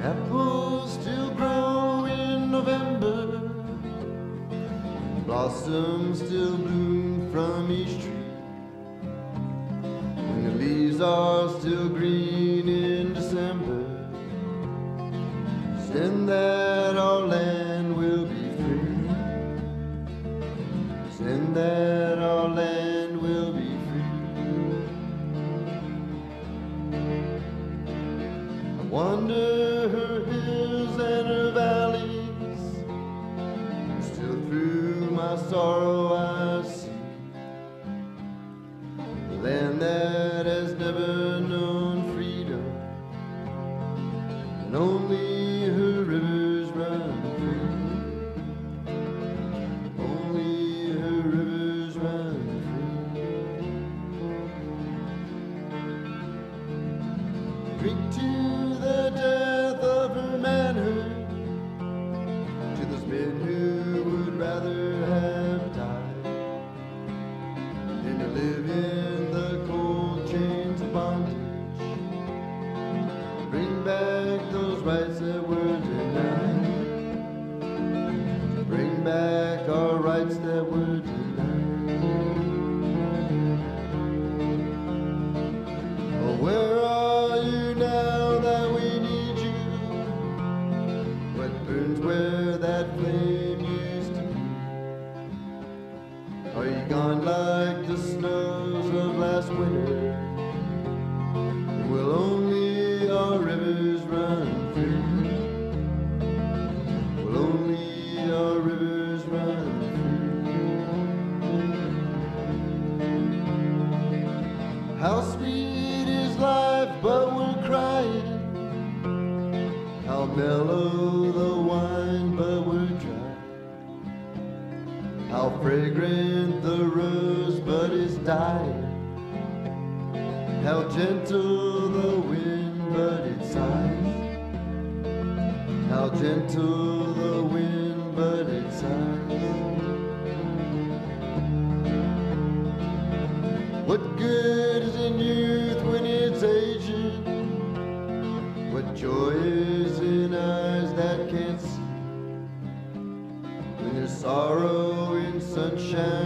Apples still grow in November, blossoms still bloom from each tree, and the leaves are still green in December. Send that our land will be free. Send that our land will be free. I wander her hills and her valleys, and still through my sorrow I see the land that has never known freedom, and only her rivers run free. Only her rivers run free. Drink to the death of her manhood, to those men who would rather have died than to live in the cold chains of bondage. Bring back those rights that were denied. Bring back our rights that were denied. Oh, where are you now that we need you? What burns where that flame used to be? Are you gone like the snows of last winter? Will only our rivers run free? Will only our rivers run free? How sweet is life, but we're crying. How mellow the wine, but we're dry. How fragrant the rose, but it's dying. How gentle the wind, but it sighs. How gentle the wind, but it sighs. What good is in youth when it's aging? What joy is in eyes that can't see? When there's sorrow in sunshine